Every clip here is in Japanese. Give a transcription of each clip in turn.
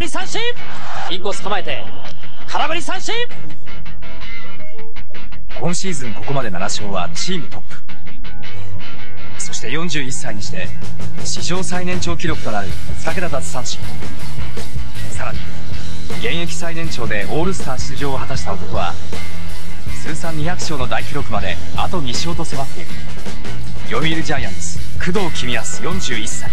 り三振。インコース構えて空振り三振。 今シーズンここまで7勝はチームトップ。そして41歳にして史上最年長記録となる2桁奪三振。さらに現役最年長でオールスター出場を果たした男は通算200勝の大記録まであと2勝と迫っている。読売ジャイアンツ工藤公康41歳。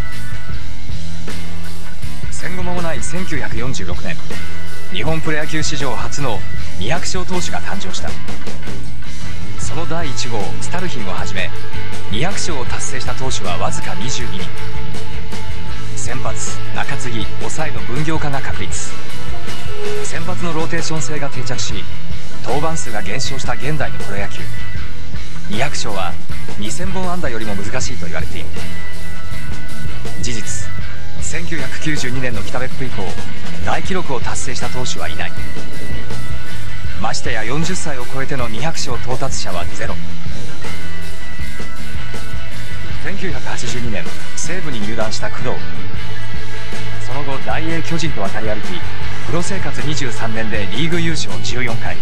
戦後間もない1946年、日本プロ野球史上初の200勝投手が誕生した。その第1号スタルヒンをはじめ200勝を達成した投手はわずか22人。先発、中継ぎ、抑えの分業化が確立。先発のローテーション制が定着し、登板数が減少した現代のプロ野球。200勝は2000本安打よりも難しいと言われている。事実、1992年の北別府以降大記録を達成した投手はいない。ましてや40歳を超えての200勝到達者はゼロ。1982年西武に入団した工藤。その後大英巨人と渡り歩き、プロ生活23年でリーグ優勝14回、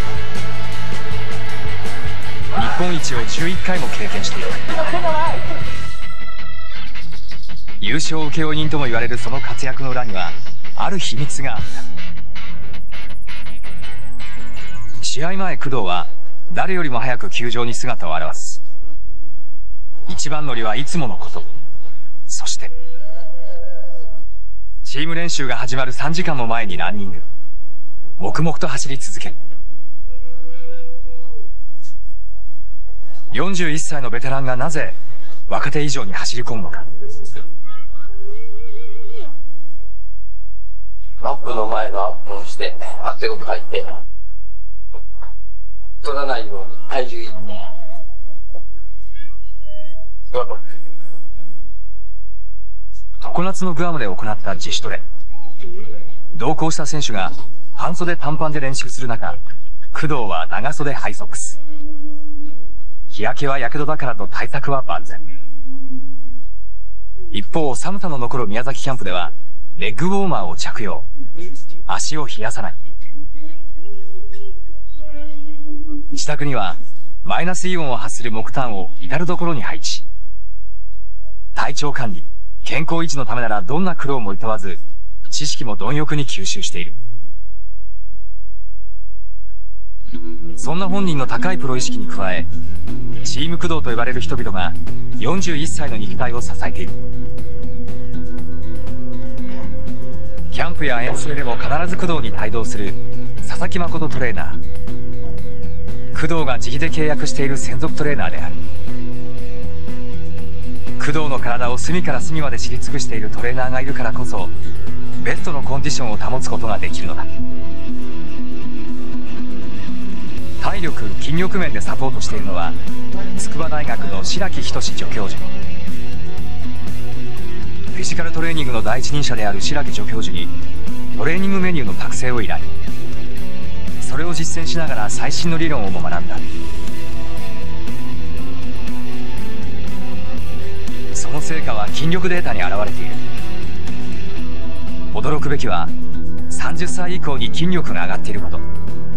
日本一を11回も経験している。優勝請負人とも言われるその活躍の裏にはある秘密があった。試合前、工藤は誰よりも早く球場に姿を現す。一番乗りはいつものこと。そしてチーム練習が始まる3時間も前にランニング。黙々と走り続ける。41歳のベテランがなぜ若手以上に走り込むのか。 アップの前のアップをして汗をかいて取らないように体重いって常夏のグアムで行った自主トレ。同行した選手が半袖短パンで練習する中、工藤は長袖ハイソックス。日焼けは火傷だからと対策は万全。一方、寒さの残る宮崎キャンプではレッグウォーマーを着用。足を冷やさない。自宅にはマイナスイオンを発する木炭を至るところに配置。体調管理、健康維持のためならどんな苦労も厭わず、知識も貪欲に吸収している。そんな本人の高いプロ意識に加え、チーム工藤と呼ばれる人々が41歳の肉体を支えている。キャンプや遠征でも必ず工藤に帯同する佐々木誠トレーナー。工藤が自費で契約している専属トレーナーである。工藤の体を隅から隅まで知り尽くしているトレーナーがいるからこそ、ベストのコンディションを保つことができるのだ。体力・筋力面でサポートしているのは筑波大学の白木仁助教授。フィジカルトレーニングの第一人者である白木助教授にトレーニングメニューの作成を依頼。それを実践しながら最新の理論をも学んだ。その成果は筋力データに表れている。驚くべきは30歳以降に筋力が上がっていること。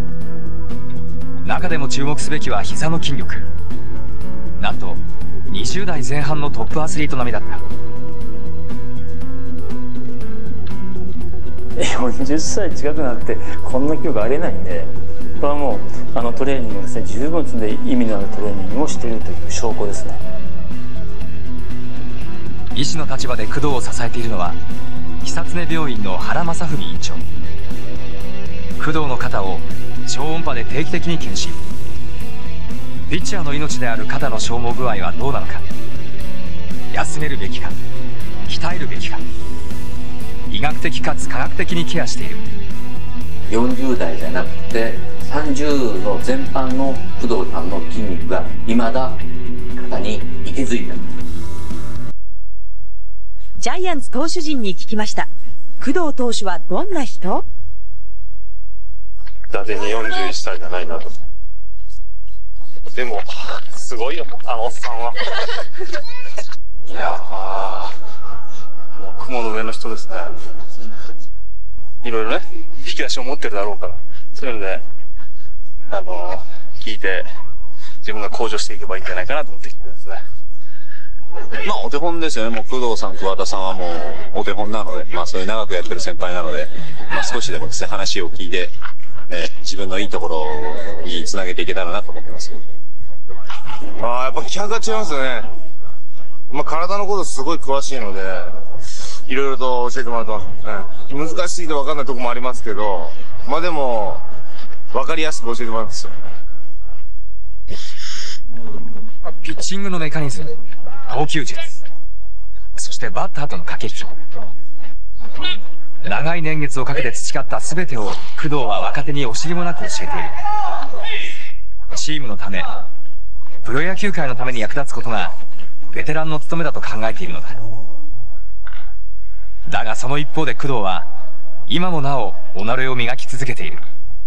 中でも注目すべきは膝の筋力。なんと20代前半のトップアスリート並みだった。 40歳近くなってこんな記録ありえないんで、これはもうトレーニングをですね、十分で意味のあるトレーニングをしているという証拠ですね。 医師の立場で工藤を支えているのは久常病院の原正文院長。工藤の肩を超音波で定期的に検診。ピッチャーの命である肩の消耗具合はどうなのか。休めるべきか鍛えるべきか、医学的かつ科学的にケアしている。 40代じゃなくて30の全般の工藤さんの筋肉が未だ肩に息づいている。 ジャイアンツ投手陣に聞きました。工藤投手はどんな人？ 伊達に41歳じゃないなと。でも、すごいよ、あのおっさんは。いやー、もう雲の上の人ですね。 いろいろね、引き出しを持ってるだろうから、そういうので、聞いて、自分が向上していけばいいんじゃないかなと思ってきてですね。 まあ、お手本ですよね。もう工藤さん、桑田さんはもうお手本なので、まあ、そういう長くやってる先輩なので、まあ、少しでもですね、話を聞いて、自分のいいところにつなげていけたらなと思ってます。 やっぱ気迫が違いますよね。まあ、体のことすごい詳しいので、いろいろと教えてもらってますね。難しすぎて分かんないところもありますけど、まあでも、分かりやすく教えてもらいますよ。 ピッチングのメカニズム、投球術、そしてバッターとの駆け引き。長い年月をかけて培った全てを工藤は若手に惜しげもなく教えている。チームのため、プロ野球界のために役立つことがベテランの務めだと考えているのだ。だがその一方で工藤は今もなお己を磨き続けている。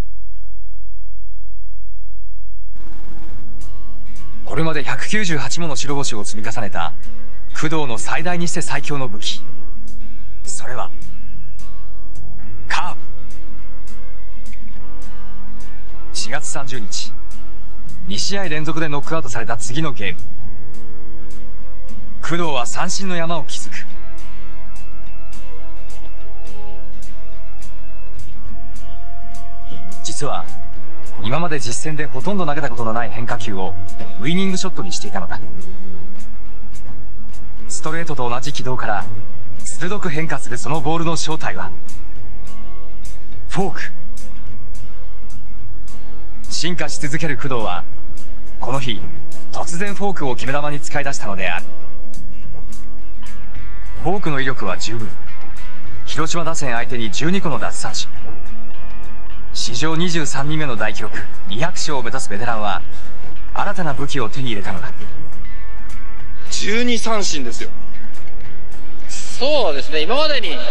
これまで198もの白星を積み重ねた工藤の最大にして最強の武器、それはカーブ。4月30日、2試合連続でノックアウトされた次のゲーム、工藤は三振の山を築く。実は今まで実戦でほとんど投げたことのない変化球をウイニングショットにしていたのだ。ストレートと同じ軌道から鋭く変化するそのボールの正体はフォーク。進化し続ける工藤はこの日突然フォークを決め球に使い出したのである。フォークの威力は十分。広島打線相手に12個の奪三振。史上23人目の大記録200勝を目指すベテランは新たな武器を手に入れたのだ。 12三振ですよ。 そうですね、今までに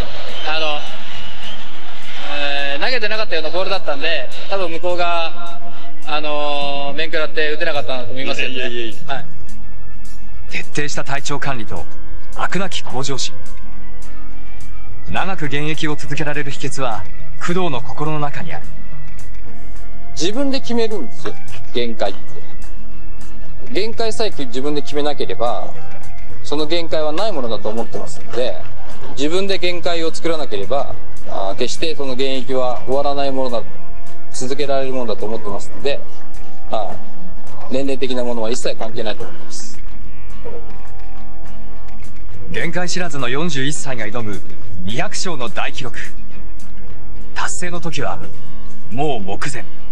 投げてなかったようなボールだったんで、多分向こうが面食らって打てなかったなと思いますよね。はい、 徹底した体調管理と飽くなき向上心。長く現役を続けられる秘訣は工藤の心の中にある。 自分で決めるんですよ、限界って。限界さえ自分で決めなければその限界はないものだと思ってますので、自分で限界を作らなければ決してその現役は終わらないものだ、続けられるものだと思ってますので、年齢的なものは一切関係ないと思います。 限界知らずの41歳が挑む200勝の大記録達成の時はもう目前。